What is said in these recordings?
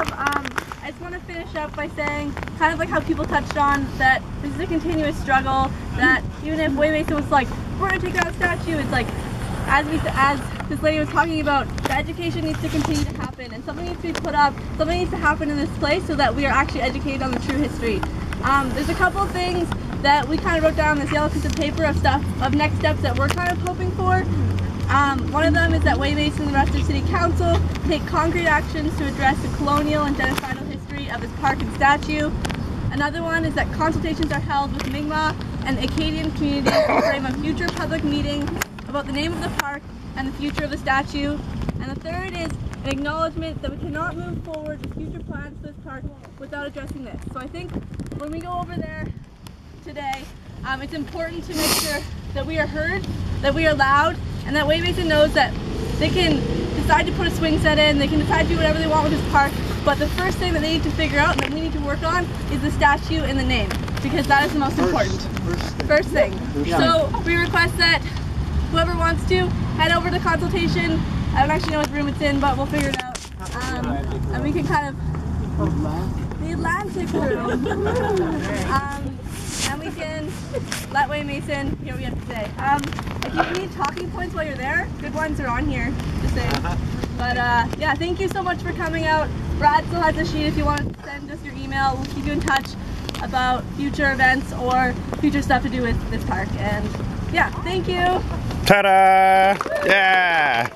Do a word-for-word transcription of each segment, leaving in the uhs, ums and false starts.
have, um, I just want to finish up by saying, kind of like how people touched on, that this is a continuous struggle, that even if Waymason was like, we're going to take down a statue, it's like, as we, as this lady was talking about, the education needs to continue to happen, and something needs to be put up, something needs to happen in this place so that we are actually educated on the true history. Um, there's a couple of things that we kind of wrote down on this yellow piece of paper of stuff, of next steps that we're kind of hoping for. Um, one of them is that Waymason and the rest of City Council take concrete actions to address the colonial and genocidal history of this park and statue. Another one is that consultations are held with Mi'kmaq and Acadian communities to frame a future public meeting about the name of the park and the future of the statue. And the third is an acknowledgement that we cannot move forward with future plans for this park without addressing this. So I think when we go over there today, um, it's important to make sure that we are heard, that we are loud, and that Waymason knows that they can decide to put a swing set in, they can decide to do whatever they want with this park, but the first thing that they need to figure out and that we need to work on is the statue and the name, because that is the most important. First thing. So we request that whoever wants to head over to consultation. I don't actually know what room it's in, but we'll figure it out. Um, and we can kind of, the Atlantic room. um, and we can let Waymason hear what we have to say. Um, if you need talking points while you're there, good ones are on here, just saying. But uh, yeah, thank you so much for coming out. Brad still has a sheet if you want to send us your email. We'll keep you in touch about future events or future stuff to do with this park. And yeah, thank you. Ta-da! Yeah!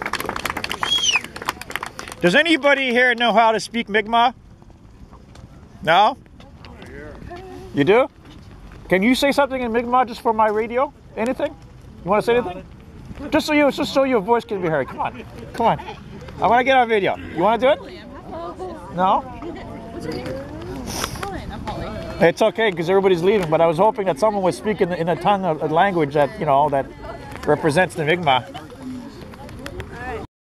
Does anybody here know how to speak Mi'kmaq? No? You do? Can you say something in Mi'kmaq just for my radio? Anything? You want to say anything? Just so you, just so your voice can be heard. Come on, come on. I want to get on video. You want to do it? No? What's your name? Colin. I'm Holly. It's okay because everybody's leaving, but I was hoping that someone would speak in the, in a tongue of a language that, you know, that represents the Mi'kmaq.